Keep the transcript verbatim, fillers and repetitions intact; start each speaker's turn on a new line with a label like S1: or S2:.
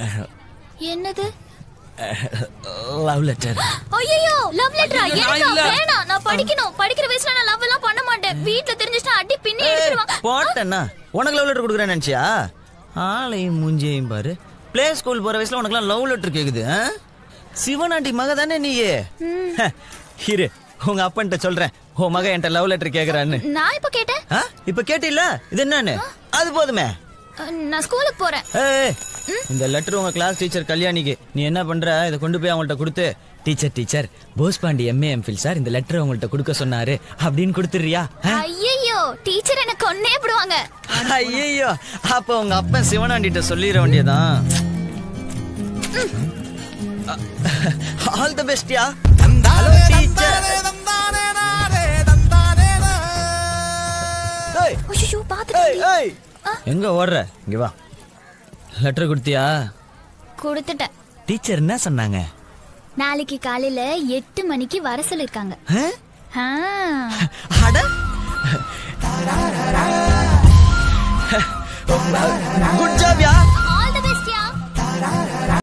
S1: என்னது?
S2: Love letter.
S1: ஐயோ, love லெட்டரா? எனக்கு வேணாம். நான் படிக்கணும். படிக்கிற வயசுல நான் லவ் எல்லாம் பண்ண மாட்டேன். வீட்ல தெரிஞ்சிட்டா அடி பின்னி எடுத்துருவாங்க.
S2: போட்டேன்னா உனக்கு லவ் லெட்டர் கொடுக்குறேன்னு நினைச்சியா? ஆளையும் மூஞ்சியையும் பாரு. பிளே ஸ்கூல் போற வயசுல உனக்குலாம் லவ் லெட்டர் கேக்குது? சிவனாண்டி மக தானே நீயே? இரு, உங்க அப்பன்ட்ட சொல்றேன். ஓ மக என்கிட்ட லவ் லெட்டர் கேக்குறான்னு.
S1: நான் இப்ப கேட்டேன்.
S2: இப்ப கேட்டில்ல? இது என்னன்னு? அது போதுமே.
S1: நான் ஸ்கூலுக்கு போறேன்.
S2: இந்த லெட்டர் உங்க கிளாஸ் டீச்சர் கல்யாணிக்கு. நீ என்ன பண்ற? இதை கொண்டு போய் அவங்கள்ட்ட கொடுத்து, teacher teacher Bosepandi MA MPhil sir இந்த லெட்டர் உங்கள்ட்ட கொடுக்க சொன்னாரு அப்படின்னு கொடுத்துறியா?
S1: ஐயோ, டீச்சர் என்ன கொன்னே விடுவாங்க.
S2: ஐயோ, அப்ப உங்க அப்பன் சிவனாண்டிட்ட சொல்லிட வேண்டியதான். ஆல் தி பெஸ்ட்யா. Hello teacher. ஏய்
S1: ஐயோ, பாத்துட்டேன்.
S2: எங்க ஓடுற? இங்க வா. லெட்டர் கொடுத்தியா?
S1: கொடுத்துட்டேன்.
S2: டீச்சர் என்ன சொன்னாங்க?
S1: நாளைக்கு காலையில எட்டு மணிக்கு வர சொல்லிருக்காங்க.
S2: அட குட் ஜாப் யா.
S1: All the best yeah.